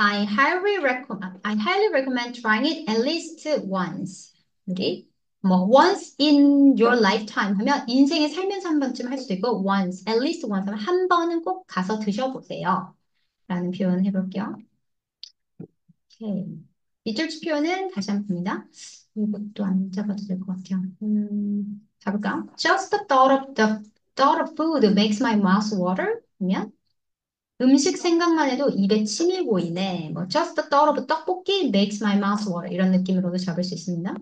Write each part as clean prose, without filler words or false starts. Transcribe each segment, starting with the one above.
I highly recommend trying it at least once. 우리 뭐 once in your lifetime 하면 인생에 살면서 한 번쯤 할 수도 있고 once, at least once 하면 한 번은 꼭 가서 드셔보세요. 라는 표현 해볼게요. 오케이. 이쪽 표현은 다시 한번 봅니다. 이것도 안 잡아도 될 것 같아요. 잡을까요? Just the thought of food makes my mouth water. 그러면 음식 생각만 해도 입에 침이 고이네. 뭐 just the thought of 떡볶이 makes my mouth water. 이런 느낌으로도 잡을 수 있습니다.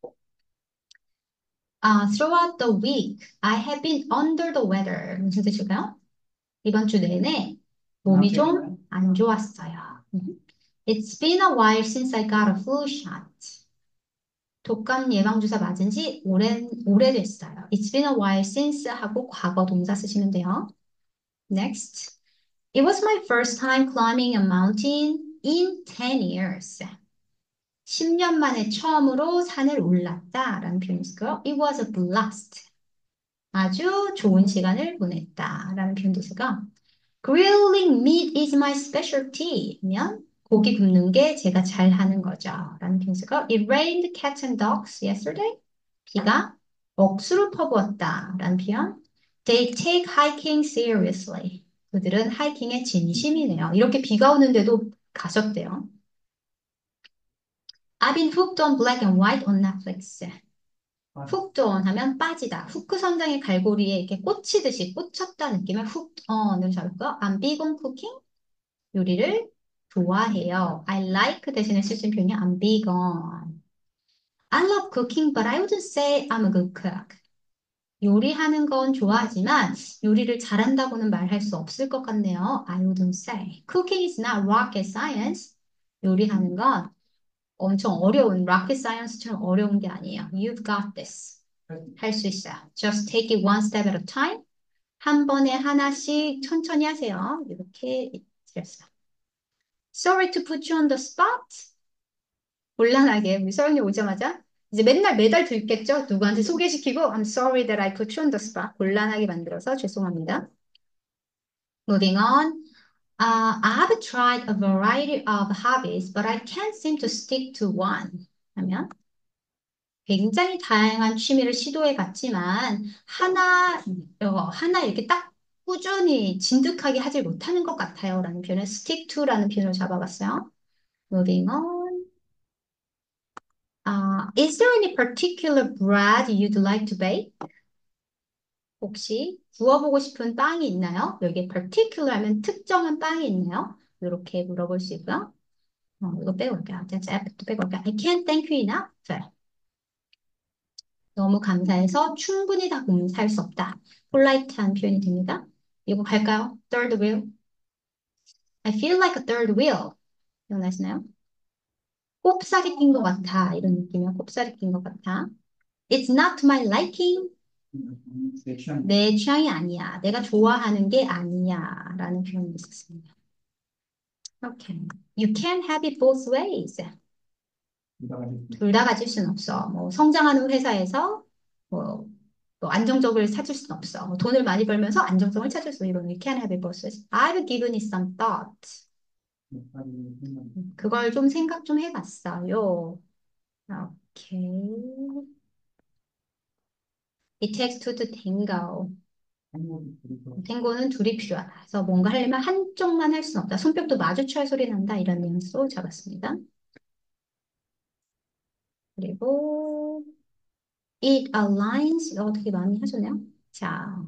Throughout the week, I have been under the weather. 무슨 뜻일까요? 이번 주 내내 몸이 좀 안 좋았어요. It's been a while since I got a flu shot. 독감 예방주사 맞은 지 오래됐어요. It's been a while since 하고 과거 동사 쓰시면 돼요. Next. It was my first time climbing a mountain in 10 years. 10년 만에 처음으로 산을 올랐다 라는 표현이 있고요. It was a blast. 아주 좋은 시간을 보냈다 라는 표현도 있고요. Grilling meat is my specialty. 면 고기 굽는 게 제가 잘하는 거죠. 라는 표현이 있고요. It rained cats and dogs yesterday. 비가 억수로 퍼부었다 라는 표현. They take hiking seriously. 그들은 하이킹에 진심이네요. 이렇게 비가 오는데도 가셨대요. I've been hooked on black and white on Netflix. hooked on 하면 빠지다. 후크 선장의 갈고리에 이렇게 꽂히듯이 꽂혔다 느낌의 hooked on을 잡을까요? I'm big on cooking. 요리를 좋아해요. I like 대신에 쓸 수 있는 표현이 I'm big on. I love cooking, but I wouldn't say I'm a good cook. 요리하는 건 좋아하지만 요리를 잘한다고는 말할 수 없을 것 같네요. I wouldn't say. Cooking is not rocket science. 요리하는 건 엄청 어려운 rocket science처럼 어려운 게 아니에요. You've got this. 할 수 있어요. Just take it one step at a time. 한 번에 하나씩 천천히 하세요. 이렇게 드렸어요. Sorry to put you on the spot. 곤란하게 우리 서영이 오자마자 이제 맨날 매달 듣겠죠? 누구한테 소개시키고 I'm sorry that I put you on the spot. 곤란하게 만들어서 죄송합니다. Moving on. I have tried a variety of hobbies, but I can't seem to stick to one. 하면 굉장히 다양한 취미를 시도해 봤지만 하나 이렇게 딱 꾸준히 진득하게 하지 못하는 것 같아요. 라는 표현을 stick to라는 표현을 잡아봤어요. Moving on. Is there any particular bread you'd like to bake? 혹시 구워보고 싶은 빵이 있나요? 여기 particular 하면 특정한 빵이 있나요? 이렇게 물어볼 수 있고요. 이거 빼고 올게요. F도 빼고 올게요. I can't thank you enough. 너무 감사해서 충분히 다 감사할 수 없다. polite한 표현이 됩니다. 이거 갈까요? third wheel. I feel like a third wheel. 기억나시나요? 꼽사리 낀 것 같아. 이런 느낌이요. 꼽사리 낀 것 같아. It's not to my liking. 내 취향이 아니야. 내가 좋아하는 게 아니야. 라는 표현이 있었습니다. Okay. You can't have it both ways. 둘 다 가질 수는 없어. 뭐 성장하는 회사에서 뭐, 뭐 안정적을 찾을 수는 없어. 뭐 돈을 많이 벌면서 안정성을 찾을 수 이런 You can't have it both ways. I've given it some thought. 그걸 좀 생각 좀 해봤어요. 오케이. It takes two to tango. 탱고는 둘이 필요하다. 그래서 뭔가 하려면 한쪽만 할 수는 없다. 손뼉도 마주쳐야 소리 난다. 이런 뉘앙스로 잡았습니다. 그리고 it aligns. 이거 되게 많이 하셨네요. 자,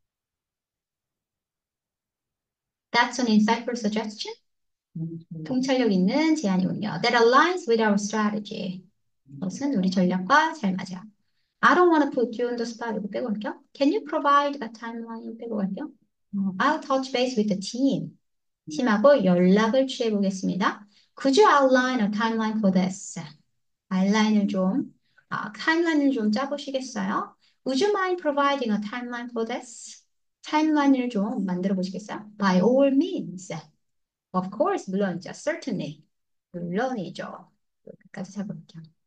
that's an insightful suggestion. 통찰력 있는 제안이군요. That aligns with our strategy. 그것은 우리 전략과 잘 맞아. I don't want to put you on the spot. 이거 빼고 갈게요. Can you provide a timeline? 빼고 갈게요. I'll touch base with the team. 팀하고 연락을 취해 보겠습니다. Could you outline a timeline for this? 타임라인을 좀 짜보시겠어요? Would you mind providing a timeline for this? 타임라인을 좀 만들어 보시겠어요? By all means. Of course, 물론이죠. Certainly. 물론이죠. 여기까지 잡아볼게요.